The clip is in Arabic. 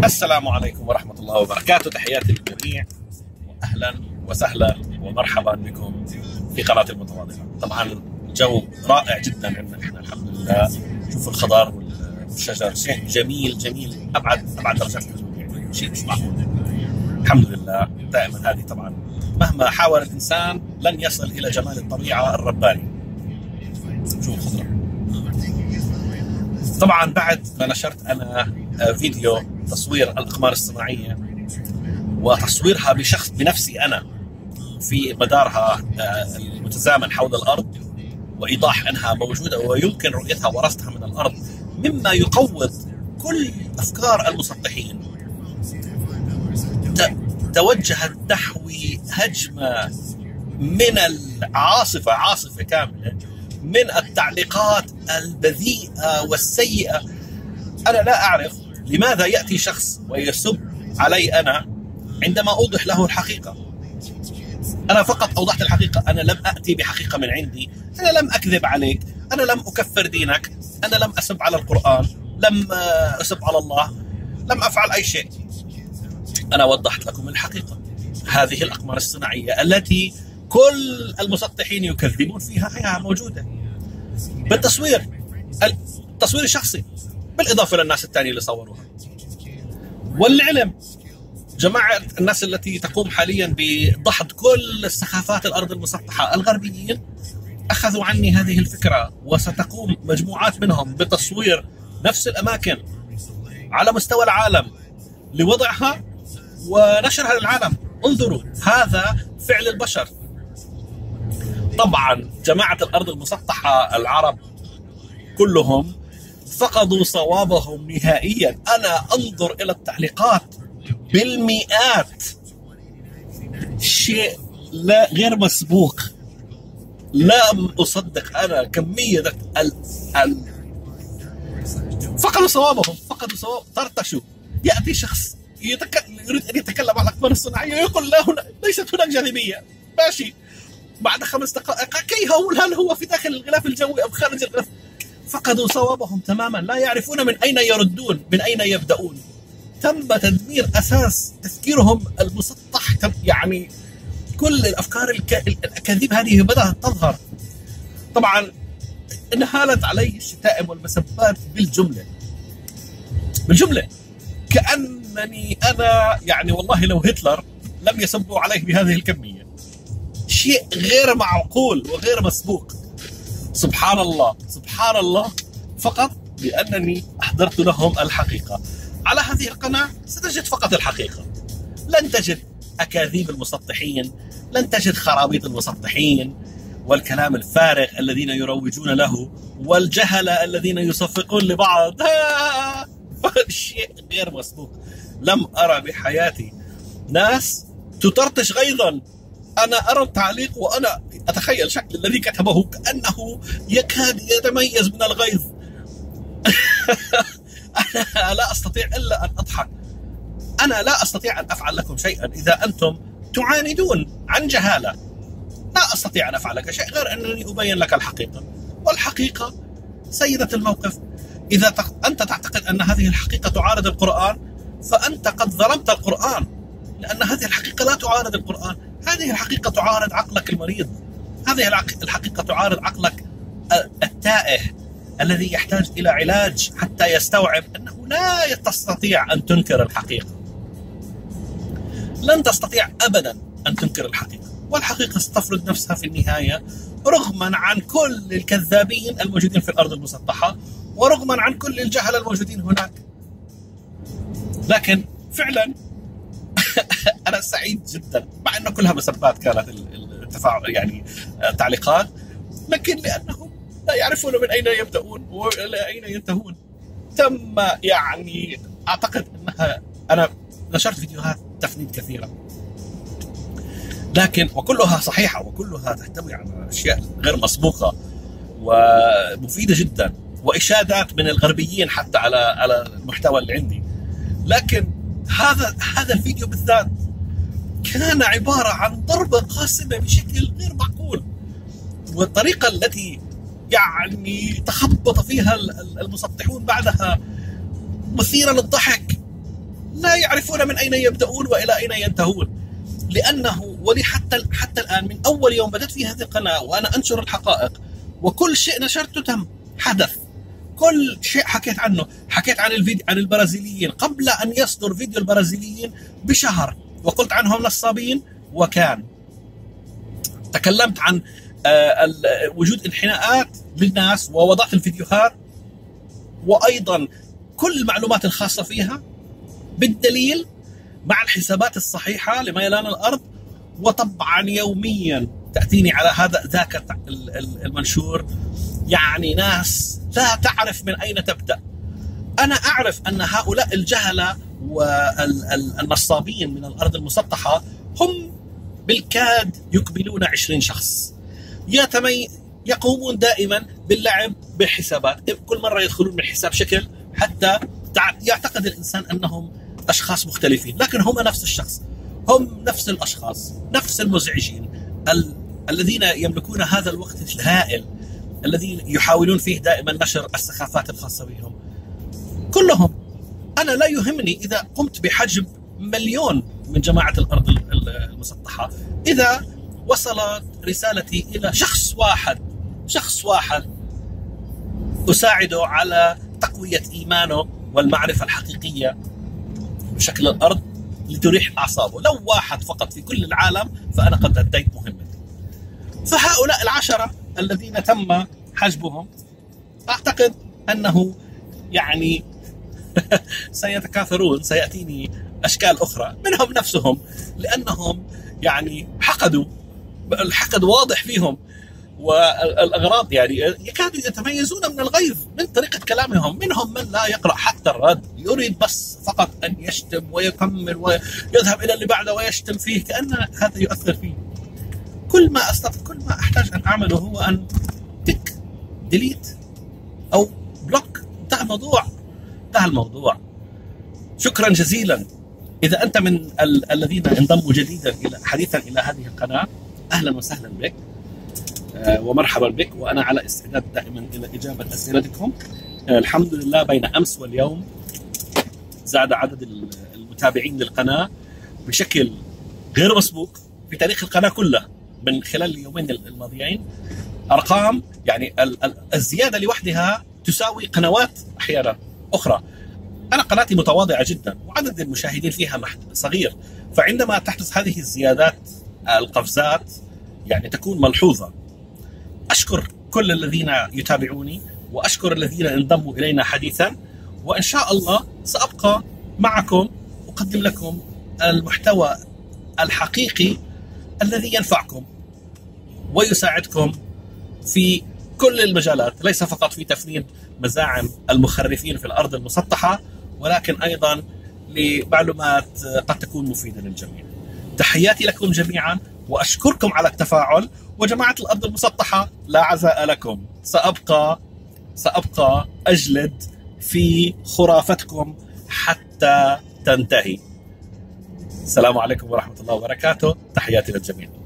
السلام عليكم ورحمة الله وبركاته. تحياتي للجميع وأهلا وسهلا ومرحبا بكم في قناة المتواضعة. طبعا الجو رائع جدا عندنا احنا الحمد لله. شوف الخضار والشجر، شيء جميل جميل أبعد درجات الجمال، يعني شيء مش معقول. الحمد لله. دائما هذه طبعا مهما حاول الإنسان لن يصل إلى جمال الطبيعة الرباني. شوف الخضرة. طبعا بعد ما نشرت أنا فيديو تصوير الأقمار الصناعية وتصويرها بنفسي أنا في مدارها المتزامن حول الأرض، وإيضاح أنها موجودة ويمكن رؤيتها ورصدها من الأرض، مما يقوض كل أفكار المسطحين، توجهت نحو هجمة من عاصفة كاملة من التعليقات البذيئة والسيئة. أنا لا أعرف لماذا يأتي شخص ويسب علي أنا عندما أوضح له الحقيقة. أنا فقط أوضحت الحقيقة، أنا لم أأتي بحقيقة من عندي، أنا لم أكذب عليك، أنا لم أكفر دينك، أنا لم أسب على القرآن، لم أسب على الله، لم أفعل أي شيء. أنا وضحت لكم الحقيقة. هذه الأقمار الصناعية التي كل المسطحين يكذبون فيها هي موجودة بالتصوير، التصوير الشخصي، بالإضافة للناس الثانية اللي صوروها. والعلم جماعة الناس التي تقوم حاليا بضحض كل السخافات الأرض المسطحة، الغربيين أخذوا عني هذه الفكرة، وستقوم مجموعات منهم بتصوير نفس الأماكن على مستوى العالم لوضعها ونشرها للعالم. انظروا، هذا فعل البشر. طبعا جماعة الأرض المسطحة العرب كلهم فقدوا صوابهم نهائيا. أنا أنظر إلى التعليقات بالمئات، شيء غير مسبوق. لم أصدق أنا كمية فقدوا صوابهم، طرطشوا. يأتي شخص يريد أن يتكلم عن الأقمار الصناعية يقول لا، ليست هناك جاذبية. ماشي، بعد 5 دقائق هل هو في داخل الغلاف الجوي أو خارج الغلاف؟ فقدوا صوابهم تماما، لا يعرفون من أين يردون، من أين يبدأون. تم تدمير أساس تفكيرهم المسطح. يعني كل الأفكار الأكاذيب هذه بدأت تظهر. طبعا انهالت عليه الشتائم والمسبات بالجملة، كأنني أنا يعني والله لو هتلر لم يسبوا عليه بهذه الكمية. شيء غير معقول وغير مسبوق. سبحان الله، فقط لأنني أحضرت لهم الحقيقة. على هذه القناة ستجد فقط الحقيقة، لن تجد أكاذيب المسطحين، لن تجد خرابيط المسطحين والكلام الفارغ الذين يروجون له، والجهلة الذين يصفقون لبعض. شيء غير مسبوق. لم أرى بحياتي ناس تطرطش غيظا. أنا أرى التعليق وأنا أتخيل شكل الذي كتبه كأنه يكاد يتميز من الغيظ. أنا لا أستطيع إلا أن أضحك. أنا لا أستطيع أن أفعل لكم شيئا إذا أنتم تعاندون عن جهالة. لا أستطيع أن أفعل لك شيء غير أنني أبين لك الحقيقة، والحقيقة سيدة الموقف. إذا أنت تعتقد أن هذه الحقيقة تعارض القرآن فأنت قد ظلمت القرآن، لأن هذه الحقيقة لا تعارض القرآن. هذه الحقيقة تعارض عقلك المريض، هذه الحقيقة تعارض عقلك التائه الذي يحتاج إلى علاج حتى يستوعب أنه لا تستطيع أن تنكر الحقيقة. لن تستطيع أبدا أن تنكر الحقيقة، والحقيقة ستفرض نفسها في النهاية رغما عن كل الكذابين الموجودين في الأرض المسطحة، ورغما عن كل الجهل الموجودين هناك. لكن فعلا أنا سعيد جدا، مع أن كلها مسبات كانت التفاعل، يعني تعليقات، لكن لأنهم لا يعرفون من أين يبدأون وإلى أين ينتهون. تم يعني أعتقد أنها، أنا نشرت فيديوهات تفنيد كثيرة، لكن وكلها صحيحة وكلها تحتوي على أشياء غير مسبوقة ومفيدة جدا، وإشادات من الغربيين حتى على المحتوى اللي عندي. لكن هذا الفيديو بالذات كان عبارة عن ضربة قاسمة بشكل غير معقول، والطريقة التي يعني تخبط فيها المسطحون بعدها مثيرة للضحك. لا يعرفون من أين يبدأون وإلى أين ينتهون. لأنه ولي حتى الآن من أول يوم بدأت في هذه القناة وأنا أنشر الحقائق، وكل شيء نشرته تم، حدث، كل شيء حكيت عنه. حكيت عن الفيديو عن البرازيليين قبل أن يصدر فيديو البرازيليين بشهر، وقلت عنهم نصابين، وكان تكلمت عن وجود انحناءات للناس ووضعت الفيديوهات وأيضا كل المعلومات الخاصة فيها بالدليل مع الحسابات الصحيحة لميلان الأرض. وطبعا يوميا تأتيني على ذاك المنشور يعني ناس لا تعرف من أين تبدأ. أنا أعرف أن هؤلاء الجهلة والنصابين من الأرض المسطحة هم بالكاد يكملون 20 شخص يقومون دائما باللعب بالحسابات. كل مرة يدخلون من حساب شكل حتى يعتقد الإنسان أنهم أشخاص مختلفين، لكن هم نفس الشخص، هم نفس الأشخاص، نفس المزعجين الذين يملكون هذا الوقت الهائل الذين يحاولون فيه دائما نشر السخافات الخاصة بهم. كلهم. أنا لا يهمني إذا قمت بحجب 1,000,000 من جماعة الأرض المسطحة، إذا وصلت رسالتي إلى شخص واحد أساعده على تقوية إيمانه والمعرفة الحقيقية بشكل الأرض لتريح أعصابه، لو واحد فقط في كل العالم، فأنا قد أديت مهمتي. فهؤلاء 10 الذين تم حجبهم أعتقد أنه يعني سيتكاثرون، سيأتيني أشكال أخرى منهم نفسهم، لأنهم يعني حقدوا، الحقد واضح فيهم، والأغراض يعني يكادوا يتميزون من الغيظ من طريقة كلامهم. منهم من لا يقرأ حتى الرد، يريد بس فقط أن يشتم ويكمل ويذهب إلى اللي بعده ويشتم فيه كأن هذا يؤثر فيه. كل ما أحتاج أن أعمله هو أن ديليت أو بلوك. انتهى الموضوع. شكرا جزيلا. إذا أنت من الذين انضموا جديدا حديثا إلى هذه القناة، أهلا وسهلا بك ومرحبا بك، وأنا على استعداد دائما إلى إجابة أسئلتكم. الحمد لله بين أمس واليوم زاد عدد المتابعين للقناة بشكل غير مسبوق في تاريخ القناة كلها من خلال اليومين الماضيين. أرقام يعني الزيادة لوحدها تساوي قنوات أحيانا أخرى. أنا قناتي متواضعة جدا وعدد المشاهدين فيها صغير، فعندما تحدث هذه الزيادات القفزات يعني تكون ملحوظة. أشكر كل الذين يتابعوني وأشكر الذين انضموا إلينا حديثا، وإن شاء الله سأبقى معكم أقدم لكم المحتوى الحقيقي الذي ينفعكم ويساعدكم في كل المجالات، ليس فقط في تفنيد مزاعم المخرفين في الأرض المسطحة، ولكن أيضا لمعلومات قد تكون مفيدة للجميع. تحياتي لكم جميعا وأشكركم على التفاعل. وجماعة الأرض المسطحة لا عزاء لكم، سأبقى أجلد في خرافتكم حتى تنتهي. السلام عليكم ورحمة الله وبركاته. تحياتي للجميع.